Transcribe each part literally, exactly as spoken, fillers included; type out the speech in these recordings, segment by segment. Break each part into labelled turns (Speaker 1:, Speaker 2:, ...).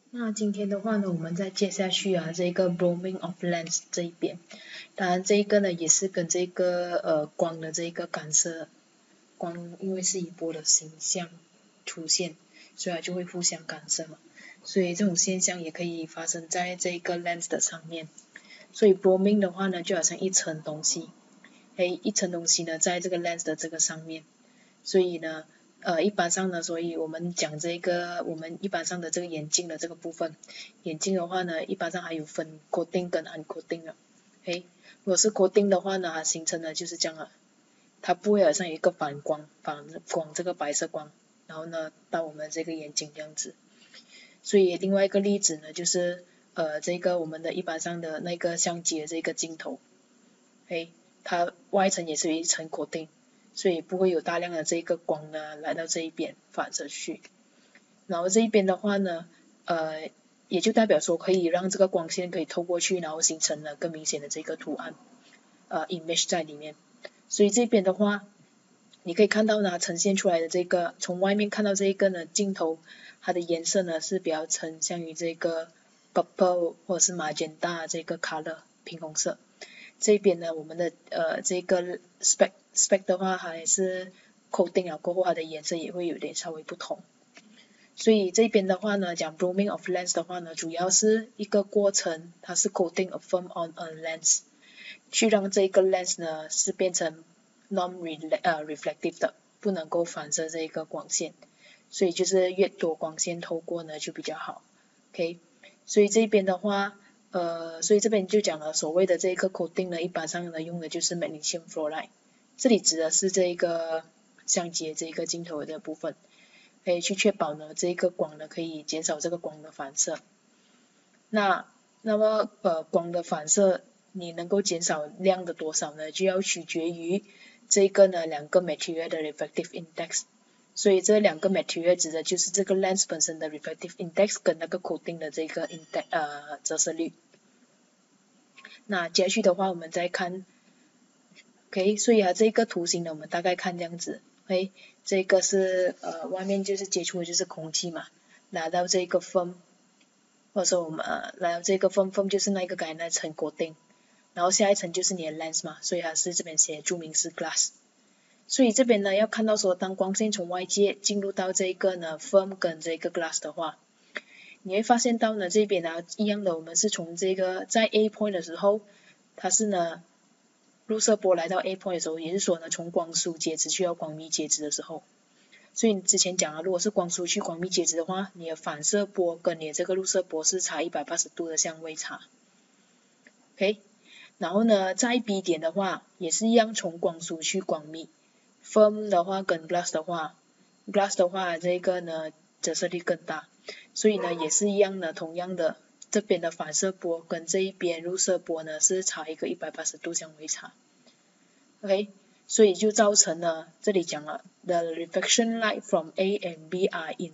Speaker 1: 那今天的话呢，我们再接下去啊，这个 roaming of lens 这一边，当然这一个呢也是跟这个呃光的这一个干涉，光因为是一波的形象出现，所以它就会互相干涉嘛，所以这种现象也可以发生在这个 lens 的上面。所以 roaming 的话呢，就好像一层东西，诶，一层东西呢在这个 lens 的这个上面，所以呢。呃，一般上呢，所以我们讲这个，我们一般上的这个眼镜的这个部分，眼镜的话呢，一般上还有分 coating 跟 uncoating 的。OK，如果是 coating 的话呢，它形成的就是这样了，它不会好像有一个反光，反光这个白色光，然后呢到我们这个眼睛这样子。所以另外一个例子呢，就是呃这个我们的一般上的那个相机的这个镜头，OK，它外层也是有一层 coating。所以不会有大量的这个光呢来到这一边反射去，然后这一边的话呢，呃，也就代表说可以让这个光线可以透过去，然后形成了更明显的这个图案，呃 image 在里面。所以这边的话，你可以看到呢，呈现出来的这个从外面看到这一个呢镜头，它的颜色呢是比较倾向于这个 purple 或者是 magenta 这个 color 平红色。这边呢，我们的呃这个 spec spec 的话还是 coating 了过后，它的颜色也会有点稍微不同。所以这边的话呢，讲 roaming of lens 的话呢，主要是一个过程，它是 coating a film on a lens， 去让这个 lens 呢是变成 non reflective 的，不能够反射这个光线，所以就是越多光线透过呢就比较好。OK， 所以这边的话。呃，所以这边就讲了，所谓的这个 coating 呢，一般上呢用的就是 magnesium fluoride， 这里指的是这个相机的这个镜头的部分，可以去确保呢这个光呢可以减少这个光的反射。那那么呃光的反射你能够减少量的多少呢？就要取决于这个呢两个 material 的 refractive index。所以这两个 material 指的就是这个 lens 本身的 refractive index 跟那个 coating 的这个 index 呃折射率。那接下去的话，我们再看 ，OK， 所以啊这个图形呢，我们大概看这样子，OK， 这个是呃外面就是接触的就是空气嘛，拿到这个 film， 或者说我们呃来到这个 film film 就是那个刚才那层 coating， 然后下一层就是你的 lens 嘛，所以它是这边写注明是 glass。所以这边呢要看到说，当光线从外界进入到这个呢 film 跟这个 glass 的话，你会发现到呢这边呢一样的，我们是从这个在 A point 的时候，它是呢入射波来到 A point 的时候，也是说呢从光束介质去到光密介质的时候，所以你之前讲了，如果是光束去光密介质的话，你的反射波跟你的这个入射波是差一百八十度的相位差。OK， 然后呢在 B 点的话也是一样，从光束去光密。film 的话跟 glass 的话 ，glass 的话这个呢折射力更大，所以呢也是一样的，同样的这边的反射波跟这一边入射波呢是差一个一百八十度相位差。OK， 所以就造成了这里讲了 the reflection light from A and B are in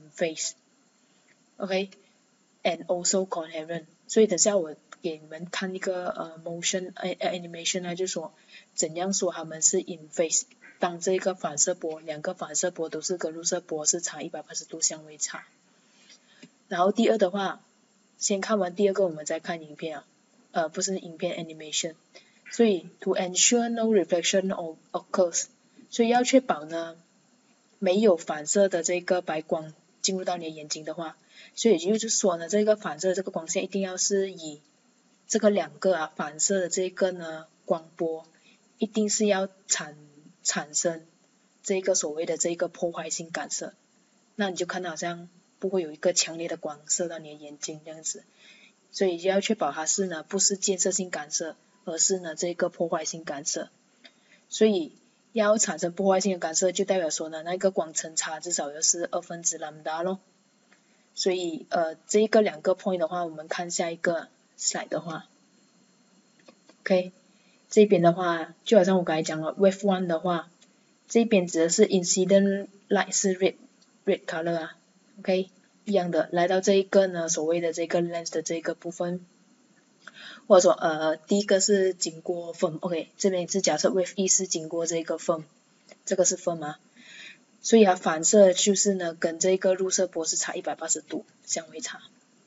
Speaker 1: phase。OK，and also coherent。所以等下我给你们看一个呃 motion animation 呢，就说怎样说他们是 in phase。当这个反射波，两个反射波都是跟入射波是差一百八十度相位差。然后第二的话，先看完第二个我们再看影片啊，呃不是影片 animation。所以 to ensure no reflection occurs， 所以要确保呢没有反射的这个白光进入到你的眼睛的话，所以也就是说呢，这个反射的这个光线一定要是以这个两个啊反射的这个呢光波，一定是要产产生这个所谓的这个破坏性干涉，那你就看到好像不会有一个强烈的光射到你的眼睛这样子，所以就要确保它是呢不是建设性干涉，而是呢这个破坏性干涉。所以要产生破坏性的干涉，就代表说呢那个光程差至少要是二分之 lambda 咯。所以呃这个两个 point 的话，我们看下一个 slide 的话 ，OK， 这边的话就好像我刚才讲了 wave one 的话，这边指的是 incident light 是 red red color 啊 ，OK， 一样的，来到这一个呢所谓的这个 lens 的这个部分，或者说呃第一个是经过 film， OK， 这边是假设 wave 一是经过这个 film， 这个是 film 啊，所以它反射就是呢跟这个入射波是差一百八十度相位差。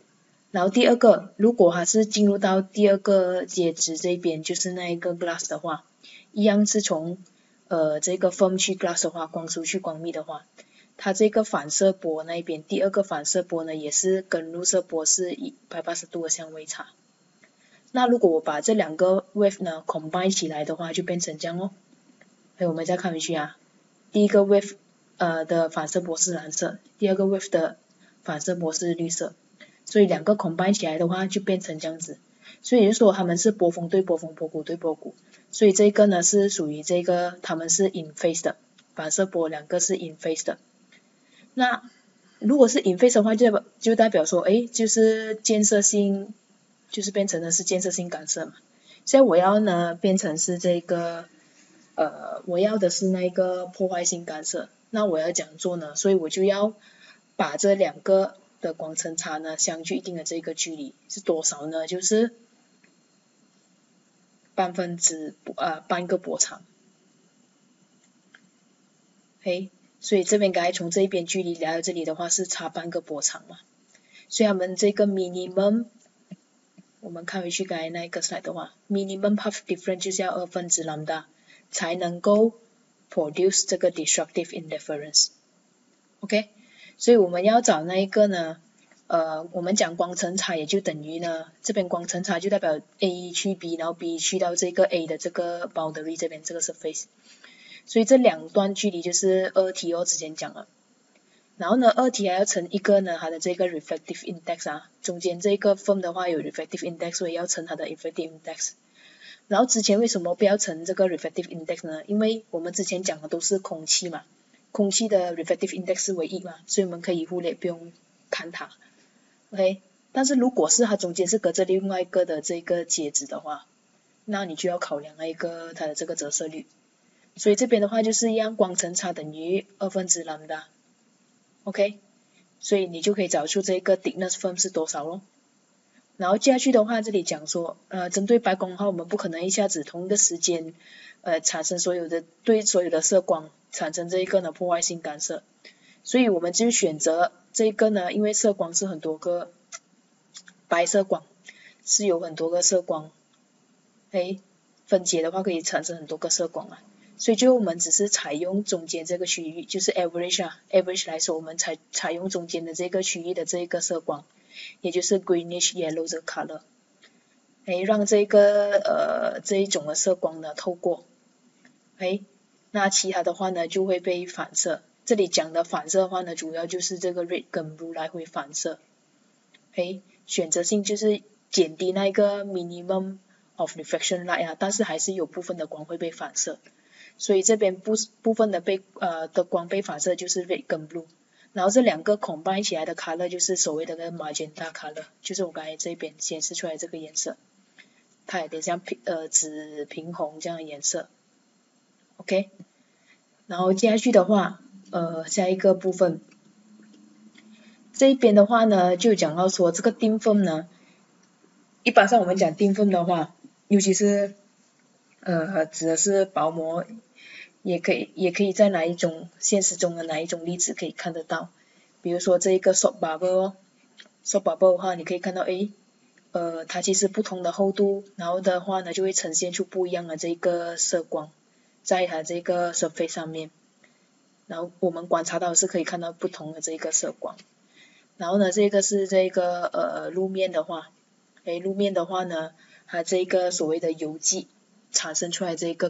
Speaker 1: 然后第二个，如果它是进入到第二个介质这边，就是那一个 glass 的话，一样是从呃这个 film 去 glass 的话，光速去光密的话，它这个反射波那边，第二个反射波呢，也是跟入射波是一百八十度的相位差。那如果我把这两个 wave 呢 combine 起来的话，就变成这样哦。哎，我们再看回去啊，第一个 wave 呃的反射波是蓝色，第二个 wave 的反射波是绿色。所以两个 combine 起来的话就变成这样子，所以就说他们是波峰对波峰，波谷对波谷，所以这个呢是属于这个他们是 in phase 的，反射波两个是 in phase 的。那如果是 in phase 的话，就就代表说，哎，就是建设性，就是变成的是建设性干涉嘛。现在我要呢变成是这个，呃，我要的是那个破坏性干涉，那我要怎样做呢？所以我就要把这两个的光程差呢相距一定的这个距离是多少呢？就是半分之呃半个波长。嘿，所以这边刚才从这一边距离来到这里的话是差半个波长嘛，所以他们这个 minimum， 我们看回去刚才那个 slide 的话 ，minimum path difference 就是要二分之 lambda 才能够 produce 这个 destructive interference。OK， 所以我们要找那一个呢，呃，我们讲光程差也就等于呢，这边光程差就代表 A 去 B， 然后 B 去到这个 A 的这个 boundary 这边这个 surface， 所以这两段距离就是二 T 哦，之前讲了。然后呢，二 T 还要乘一个呢，它的这个 reflective index 啊，中间这个 film 的话有 reflective index， 所以要乘它的 reflective index。然后之前为什么不要乘这个 reflective index 呢？因为我们之前讲的都是空气嘛，空气的 reflective index 是唯一嘛，所以我们可以忽略，不用看它。OK， 但是如果是它中间是隔着另外一个的这个介质的话，那你就要考量那一个它的这个折射率。所以这边的话就是一样，光程差等于二分之 lambda。OK， 所以你就可以找出这个 thickness film 是多少咯。然后接下去的话，这里讲说，呃，针对白光的话，我们不可能一下子同一个时间，呃，产生所有的对所有的色光产生这一个呢破坏性干涉，所以我们就选择这个呢，因为色光是很多个，白色光是有很多个色光，哎，分解的话可以产生很多个色光啊。所以就我们只是采用中间这个区域，就是 average 啊 ，average 来说，我们采采用中间的这个区域的这个色光，也就是 greenish yellow 这个 color， 哎，让这个呃这一种的色光呢透过，哎，那其他的话呢就会被反射。这里讲的反射的话呢，主要就是这个 red 跟 blue 来回反射，哎，选择性就是减低那个 minimum of reflection light 啊，但是还是有部分的光会被反射。所以这边部部分的被呃的光被反射就是 red 跟 blue， 然后这两个 combine 起来的 color 就是所谓的那个 magenta color， 就是我刚才这边显示出来这个颜色，它有点像平呃紫平红这样的颜色。OK， 然后接下去的话，呃下一个部分，这一边的话呢就讲到说这个 thin film 呢，一般上我们讲 thin film 的话，尤其是呃指的是薄膜。也可以也可以在哪一种现实中的哪一种例子可以看得到，比如说这一个 soap bubble soap bubble 的话，你可以看到诶，呃它其实不同的厚度，然后的话呢就会呈现出不一样的这个色光在它这个 surface 上面，然后我们观察到是可以看到不同的这个色光。然后呢这个是这个呃路面的话，诶路面的话呢它这个所谓的油迹产生出来这个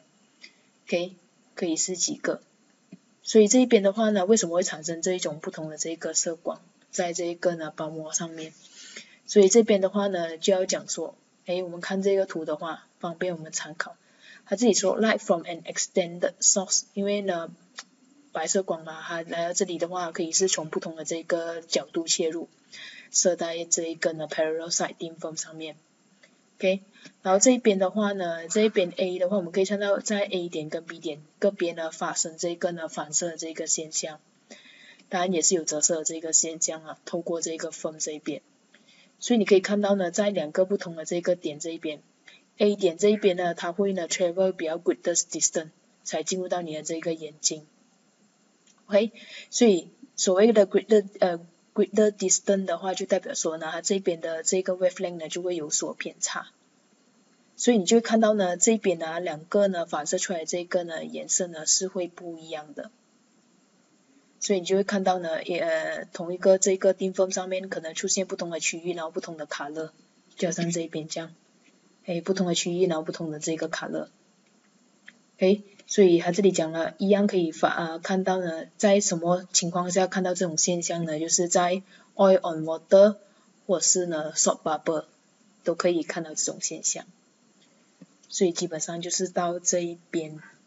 Speaker 1: color，OK， 可以是几个，所以这一边的话呢，为什么会产生这一种不同的这个色光在这一个呢薄膜上面？所以这边的话呢就要讲说，诶，我们看这个图的话，方便我们参考。他自己说 light from an extended source， 因为呢白色光嘛，它来到这里的话，可以是从不同的这个角度切入，射在这一个呢 parallel side thin film 上面。OK， 然后这一边的话呢，这一边 A 的话，我们可以看到在 A 点跟 B 点各边呢发生这个呢反射的这个现象，当然也是有折射的这个现象啊，透过这个 film 这一边，所以你可以看到呢，在两个不同的这个点这一边 ，A 点这一边呢，它会呢 travel 比较 greater distance 才进入到你的这个眼睛。OK， 所以所谓的 greater 呃 greater distance 的话，就代表说呢，它这边的这个 wavelength 呢就会有所偏差。所以你就会看到呢，这边呢两个呢反射出来这个呢颜色呢是会不一样的。所以你就会看到呢，也、呃、同一个这个 thin film 上面可能出现不同的区域，然后不同的 color， 就好像这一边这样，哎，不同的区域，然后不同的这个 color。OK， 所以他这里讲了，一样可以发啊看到呢，在什么情况下看到这种现象呢？就是在 oil on water 或是呢 soap bubble 都可以看到这种现象。所以基本上就是到这一边。